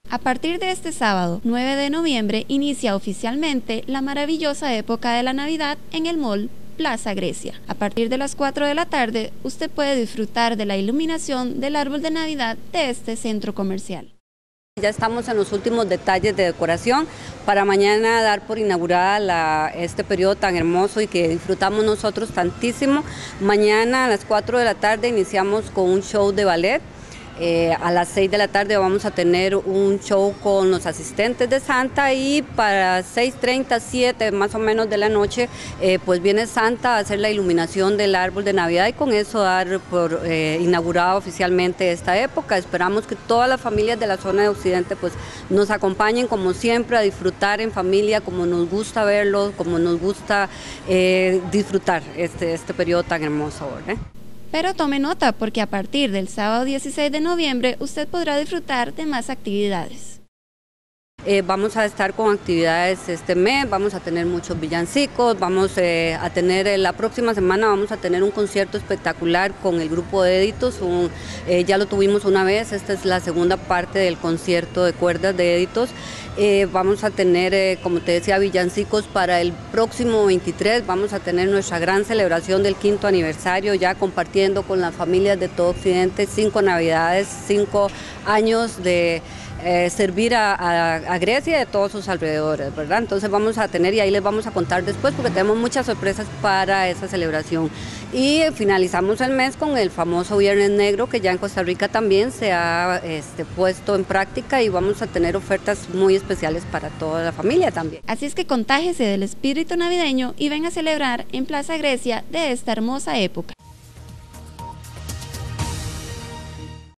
A partir de este sábado, 9 de noviembre, inicia oficialmente la maravillosa época de la Navidad en el Mall Plaza Grecia. A partir de las 4 de la tarde, usted puede disfrutar de la iluminación del árbol de Navidad de este centro comercial. Ya estamos en los últimos detalles de decoración para mañana dar por inaugurada este periodo tan hermoso y que disfrutamos nosotros tantísimo. Mañana a las 4 de la tarde iniciamos con un show de ballet. A las 6 de la tarde vamos a tener un show con los asistentes de Santa y para 6:30, 7 más o menos de la noche, pues viene Santa a hacer la iluminación del árbol de Navidad y con eso dar por inaugurada oficialmente esta época. Esperamos que todas las familias de la zona de Occidente pues nos acompañen como siempre a disfrutar en familia, como nos gusta verlo, como nos gusta disfrutar este periodo tan hermoso, ¿verdad? Pero tome nota porque a partir del sábado 16 de noviembre usted podrá disfrutar de más actividades. Vamos a estar con actividades este mes, vamos a tener muchos villancicos, vamos a tener la próxima semana vamos a tener un concierto espectacular con el grupo de Éditos, ya lo tuvimos una vez, esta es la segunda parte del concierto de cuerdas de Éditos. Vamos a tener, como te decía, villancicos para el próximo 23, vamos a tener nuestra gran celebración del 5º aniversario, ya compartiendo con las familias de todo Occidente 5 navidades, 5 años de servir a Grecia y de todos sus alrededores, ¿verdad? Entonces vamos a tener, y ahí les vamos a contar después porque tenemos muchas sorpresas para esa celebración. Y finalizamos el mes con el famoso Viernes Negro que ya en Costa Rica también se ha puesto en práctica y vamos a tener ofertas muy especiales para toda la familia también. Así es que contágiese del espíritu navideño y ven a celebrar en Plaza Grecia de esta hermosa época.